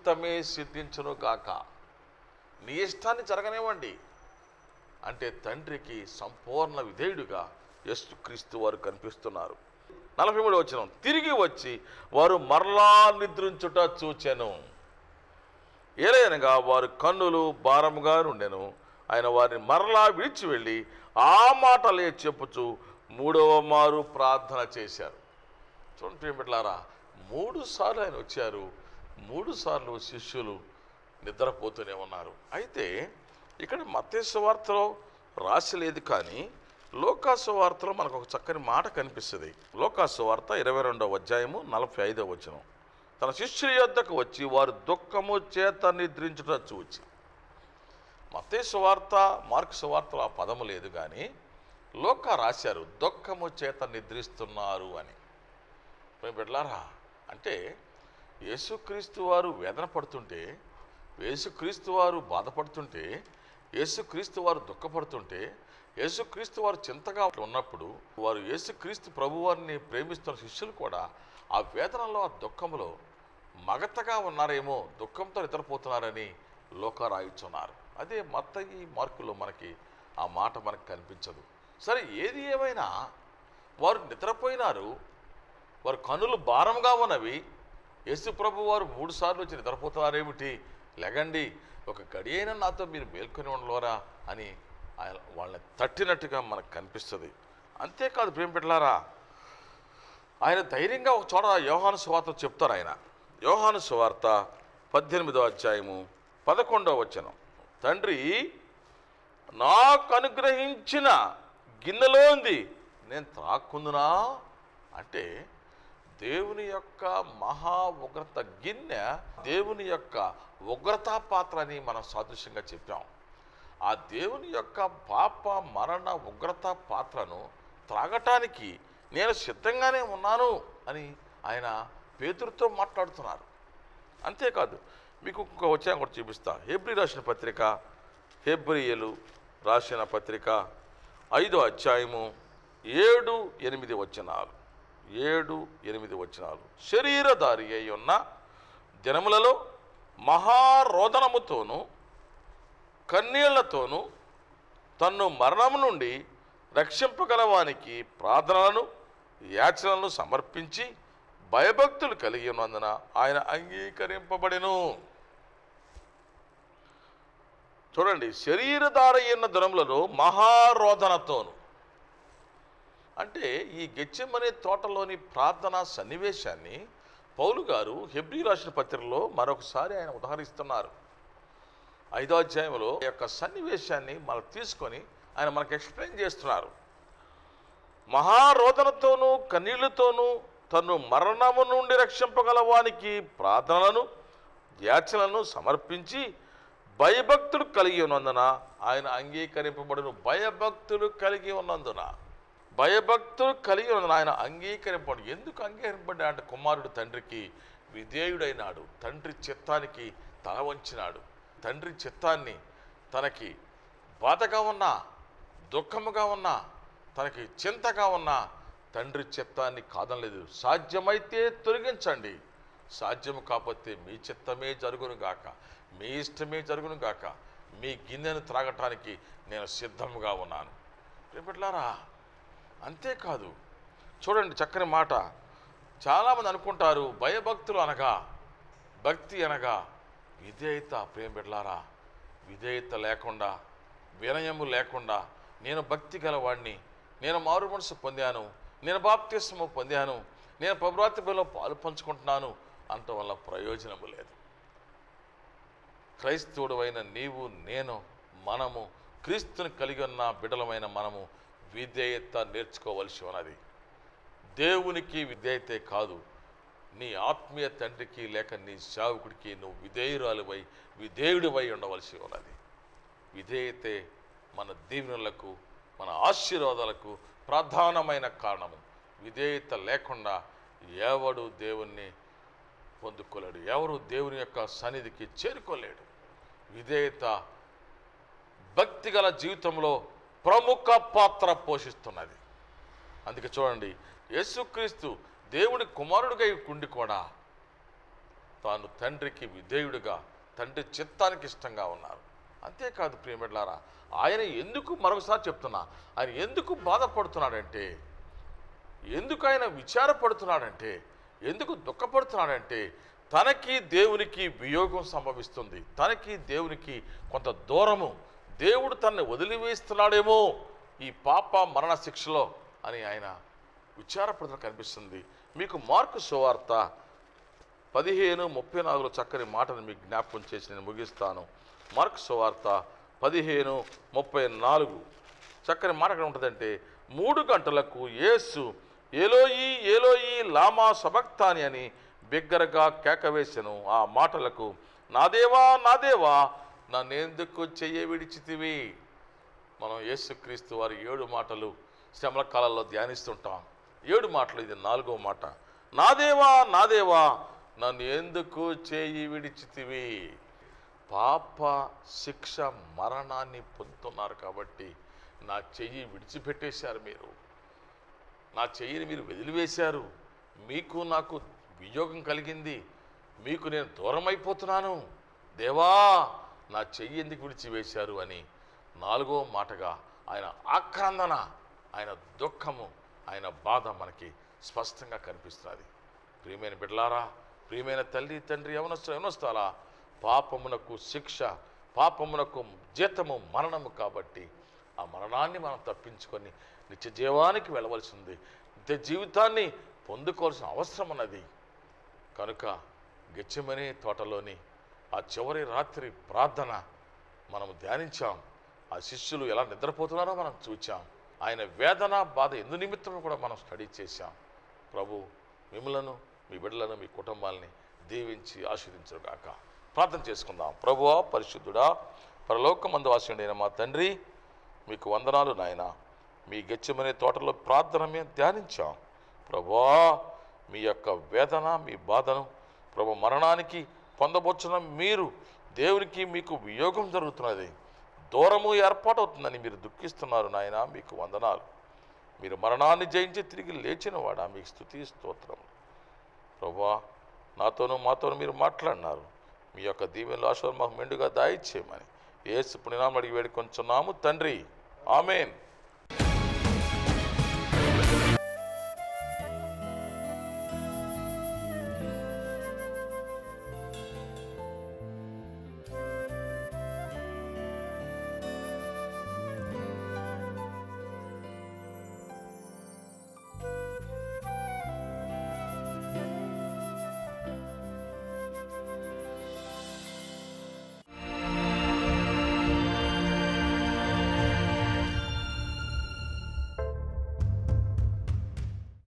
చిత్తమే సిద్ధించును గాక. నీ ఇష్టాన్ని జరగనివ్వండి అంటే తండ్రికి సంపూర్ణ విధేయుడిగా యేసుక్రీస్తు వారు కనిపిస్తున్నారు. 43వ వచనం, తిరిగి వచ్చి వారు మరలా నిద్రించుట చూచెను. ఏలయనగా వారు కన్నులు భారముగా నుండెను. ఆయన వారిని మరలా విడిచి వెళ్ళి ఆ మాటలే చెప్పుచు 3వ మారు ప్రార్థన చేశారు. చూడండి ప్రియమిట్లారా, 3 సార్లు ఆయన వచ్చారు. 3 సార్లు శిష్యులు నిద్రపోతూనే ఉన్నారు. అయితే ఇక్కడ మత్తయి సువార్తలో రాసి లేదు, కానీ లూకా సువార్తలో మనకు ఒక చక్కని మాట కనిపిస్తుంది. లూకా సువార్త 22వ అధ్యాయము 45వ వచనం, తన శిష్యుల యొద్దకు వచ్చి వారు దుఃఖము చేత నిద్రించుట చూచి. మత్తయి సువార్త, మార్కు సువార్తలో ఆ పదము లేదు, కానీ లూకా రాశారు దుఃఖము చేత నిద్రిస్తున్నారు అని. బిడ్డలారా, అంటే యేసుక్రీస్తు వారు వేదన పడుతుంటే, యేసుక్రీస్తు వారు బాధపడుతుంటే, యేసుక్రీస్తు వారు దుఃఖపడుతుంటే, యేసుక్రీస్తు వారు చింతగా ఉన్నప్పుడు వారు యేసుక్రీస్తు ప్రభువారిని ప్రేమిస్తున్న శిష్యులు కూడా ఆ వేదనలో, ఆ దుఃఖంలో మగతగా ఉన్నారేమో, దుఃఖంతో నిద్రపోతున్నారని లూకా రాయిస్తున్నారు. అదే మత్తయి, మార్కులో మనకి ఆ మాట మనకు కనిపించదు. సరే, ఏది ఏమైనా వారు నిద్రపోయినారు, వారు కన్నులు భారంగా ఉన్నవి. యేసు ప్రభు వారు 3 సార్లు వచ్చి నిద్రపోతున్నారేమిటి, లెగండి, ఒక గడి అయినా నాతో మీరు మేల్కొని ఉండలేరా అని వాళ్ళని తట్టినట్టుగా మనకు కనిపిస్తుంది. అంతేకాదు ప్రియమిట్లారా, ఆయన ధైర్యంగా ఒక చోట యోహాను సువార్త చెప్తారు. ఆయన యోహాను సువార్త 18వ అధ్యాయము 11వ వచనం, తండ్రి నాకు అనుగ్రహించిన గిన్నెలోంది నేను త్రాక్కుందునా అంటే, దేవుని యొక్క మహా ఉగ్రత గిన్నె దేవుని యొక్క ఉగ్రతా పాత్ర అని మనం సాదృశ్యంగా చెప్పాం. ఆ దేవుని యొక్క పాప మరణ ఉగ్రతా పాత్రను త్రాగటానికి నేను సిద్ధంగానే ఉన్నాను అని ఆయన పేతురుతో మాట్లాడుతున్నారు. అంతేకాదు, మీకు ఇంకొక వచ్చాక కూడా చూపిస్తా. హెబ్రీ రాసిన పత్రిక, హెబ్రీయులు రాసిన పత్రిక 5వ అధ్యాయము 7-8 వచనాలు, 7-8 వచనాలు, శరీరధారి అయి ఉన్న దినములలో మహారోదనముతోనూ కన్నీళ్లతోనూ తన్ను మరణము నుండి రక్షింపగలవానికి ప్రార్థనలను యాచనలను సమర్పించి భయభక్తులు కలిగి ఉన్నందున ఆయన అంగీకరింపబడెను. చూడండి, శరీరధారి అయిన దినములలో మహారోదనతోను అంటే ఈ గెత్సేమనే తోటలోని ప్రార్థనా సన్నివేశాన్ని పౌలు గారు హెబ్రీ రాసిన పత్రికలో మరొకసారి ఆయన ఉదాహరిస్తున్నారు. 5వ అధ్యాయంలో ఈ యొక్క సన్నివేశాన్ని మనం తీసుకొని ఆయన మనకు ఎక్స్ప్లెయిన్ చేస్తున్నారు. మహారోదనతోనూ కన్నీళ్లతోనూ తను మరణము నుండి రక్షింపగలవానికి ప్రార్థనలను యాచనలను సమర్పించి భయభక్తులు కలిగి ఉన్నందున ఆయన అంగీకరింపబడును. భయభక్తులు కలిగి ఉన్నందున ఆయన అంగీకరింపడు. ఎందుకు అంగీకరింపబడి అంటే, కుమారుడు తండ్రికి విధేయుడైనాడు, తండ్రి చిత్తానికి తల వంచినాడు. తండ్రి చిత్తాన్ని తనకి బాధగా ఉన్నా, దుఃఖముగా ఉన్నా, తనకి చింతగా ఉన్నా తండ్రి చిత్తాన్ని కాదనలేదు. సాధ్యమైతే తొలగించండి, సాధ్యము కాకపోతే మీ చిత్తమే జరుగును గాక, మీ ఇష్టమే జరుగును గాక, మీ గిన్నెను త్రాగటానికి నేను సిద్ధముగా ఉన్నాను. రేపట్లారా, అంతేకాదు, చూడండి చక్కని మాట. చాలామంది అనుకుంటారు భయభక్తులు అనగా, భక్తి అనగా విధేయత. ప్రేమ బిడ్డలారా, విధేయత లేకుండా, వినయము లేకుండా నేను భక్తి గలవాడిని, నేను మారు మనసు పొందాను, నేను బాప్తిస్మము పొందాను, నేను ప్రభురాత్రి బలిలో పాలు పంచుకుంటున్నాను అంత వల్ల ప్రయోజనము లేదు. క్రైస్తవుడైన నీవు, నేను, మనము క్రీస్తుని కలిగి ఉన్న బిడ్డలమైన మనము విధేయత నేర్చుకోవలసి ఉన్నది. దేవునికి విధేయతే కాదు, నీ ఆత్మీయ తండ్రికి లేక నీ సేవకుడికి నువ్వు విధేయుడివై ఉండవలసి ఉన్నది. విధేయతే మన దీవెనలకు, మన ఆశీర్వాదాలకు ప్రధానమైన కారణము. విధేయత లేకుండా ఎవడు దేవుణ్ణి పొందుకోలేడు, ఎవరు దేవుని యొక్క సన్నిధికి చేరుకోలేడు. విధేయత భక్తిగల జీవితంలో ప్రముఖ పాత్ర పోషిస్తున్నది. అందుకే చూడండి, యేసుక్రీస్తు దేవుని కుమారుడిగా ఉండి కూడా తాను తండ్రికి విధేయుడిగా, తండ్రి చిత్తానికి ఇష్టంగా ఉన్నారు. అంతేకాదు ప్రియమిట్లారా, ఆయన ఎందుకు, మరొకసారి చెప్తున్నా, ఆయన ఎందుకు బాధపడుతున్నాడంటే, ఎందుకు ఆయన విచారపడుతున్నాడంటే, ఎందుకు దుఃఖపడుతున్నాడంటే, తనకి దేవునికి వియోగం సంభవిస్తుంది, తనకి దేవునికి కొంత దూరము, దేవుడు తనని వదిలివేస్తున్నాడేమో ఈ పాప మరణ శిక్షలో అని ఆయన విచారపడుతున్న కనిపిస్తుంది. మీకు మార్కు సువార్త 15:34 చక్కని మాటను మీకు జ్ఞాపకం చేసి నేను ముగిస్తాను. మార్కు సువార్త 15:34 చక్కని మాట ఎక్కడ ఉంటుందంటే, 3 గంటలకు యేసు ఏలోయి ఏలోయి లామా సబక్తాని అని బిగ్గరగా కేకవేసెను. ఆ మాటలకు, నా దేవా నా దేవా నన్నెందుకు చెయ్య విడిచితివి. మనం యేసుక్రీస్తు వారి 7 మాటలు శ్రమల కాలంలో ధ్యానిస్తుంటాం. 7 మాటలు, ఇది 4వ మాట. నా దేవా నా దేవా నన్ను ఎందుకు చేయి విడిచితివి. పాప శిక్ష మరణాన్ని పొందుతున్నారు కాబట్టి నా చెయ్యి విడిచిపెట్టేశారు, మీరు నా చెయ్యిని మీరు వదిలివేశారు, మీకు నాకు వియోగం కలిగింది, మీకు నేను దూరం అయిపోతున్నాను, దేవా నా చెయ్యి ఎందుకు విడిచివేశారు అని 4వ మాటగా ఆయన ఆక్రందన, ఆయన దుఃఖము, ఆయన బాధ మనకి స్పష్టంగా కనిపిస్తుంది. ప్రియమైన బిడ్డలారా, ప్రియమైన తల్లి తండ్రి, యవనస్తులారా, పాపమునకు శిక్ష, పాపమునకు జీతము మరణము కాబట్టి ఆ మరణాన్ని మనం తప్పించుకొని నిత్య జీవానికి వెళ్ళవలసింది, నిత్య జీవితాన్ని పొందుకోవాల్సిన అవసరం ఉన్నది. కనుక గెత్సేమనే తోటలోని ఆ చివరి రాత్రి ప్రార్థన మనము ధ్యానించాం. ఆ శిష్యులు ఎలా నిద్రపోతున్నారో మనం చూచాం. ఆయన వేదన బాధ ఎందు నిమిత్తం కూడా మనం స్టడీ చేశాం. ప్రభు మిమ్మలను, మీ బిడ్డలను, మీ కుటుంబాలని దీవించి ఆశీర్వదించుగాక. ప్రార్థన చేసుకుందాం. ప్రభువా, పరిశుద్ధుడా, పరలోకమందు వాసుడైన మా తండ్రి, మీకు వందనాలు నాయన. మీ గెత్సేమనే తోటలో ప్రార్థన మేము ధ్యానించాం. ప్రభువా, మీ యొక్క వేదన, మీ బాధను, ప్రభు మరణానికి పొందబోచున్న మీరు, దేవునికి మీకు వియోగం జరుగుతున్నది, దూరము ఏర్పాటవుతుందని మీరు దుఃఖిస్తున్నారు నాయన. మీకు వందనాలు. మీరు మరణాన్ని జయించి తిరిగి లేచిన వాడా, మీకు స్తుతి స్తోత్రం. ప్రభువా, నాతోనూ మాతోనూ మీరు మాట్లాడినారు. మీ యొక్క దీవెనలు ఆశీర్వాదాలు మాకు మెండుగా దాయిచ్చేయమని యేసు పుణ్యనామమున అడిగి వేడుకొంచున్నాము తండ్రి. ఆమేన్.